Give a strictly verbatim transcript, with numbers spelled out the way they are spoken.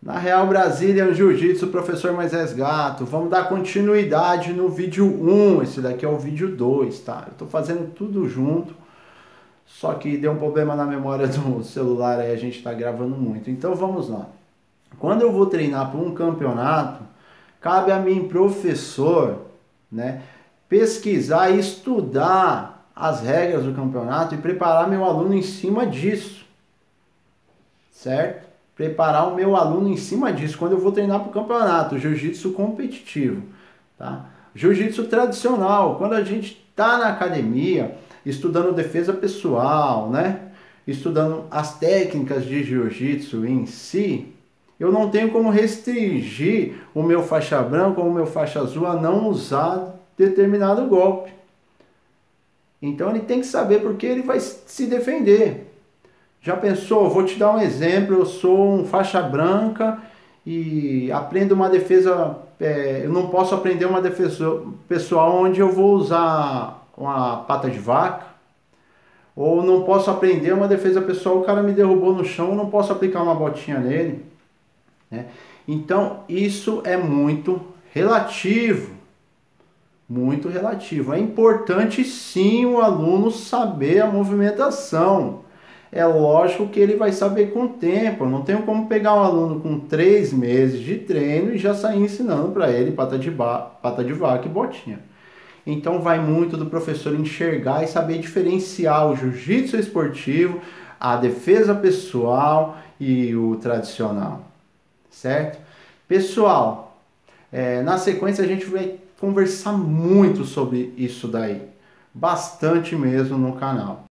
Na Real Brazilian Jiu-Jitsu, professor Moisés Gato. Vamos dar continuidade no vídeo um. Esse daqui é o vídeo dois, tá? Eu tô fazendo tudo junto, só que deu um problema na memória do celular, aí a gente tá gravando muito. Então vamos lá. Quando eu vou treinar para um campeonato, cabe a mim, professor, né, pesquisar e estudar as regras do campeonato e preparar meu aluno em cima disso, certo? Preparar o meu aluno em cima disso, quando eu vou treinar para o campeonato, jiu-jitsu competitivo, tá? Jiu-jitsu tradicional, quando a gente está na academia, estudando defesa pessoal, né? Estudando as técnicas de jiu-jitsu em si, eu não tenho como restringir o meu faixa branca ou o meu faixa azul a não usar determinado golpe. Então ele tem que saber porque ele vai se defender. Já pensou? Vou te dar um exemplo. Eu sou um faixa branca e aprendo uma defesa. É, eu não posso aprender uma defesa pessoal onde eu vou usar uma pata de vaca. Ou não posso aprender uma defesa pessoal, o cara me derrubou no chão, eu não posso aplicar uma botinha nele, né? Então isso é muito relativo. Muito relativo. É importante sim o aluno saber a movimentação. É lógico que ele vai saber com o tempo. Eu não tenho como pegar um aluno com três meses de treino e já sair ensinando para ele pata de, pata de vaca e botinha. Então vai muito do professor enxergar e saber diferenciar o jiu-jitsu esportivo, a defesa pessoal e o tradicional. Certo? Pessoal, é, na sequência a gente vai conversar muito sobre isso daí. Bastante mesmo no canal.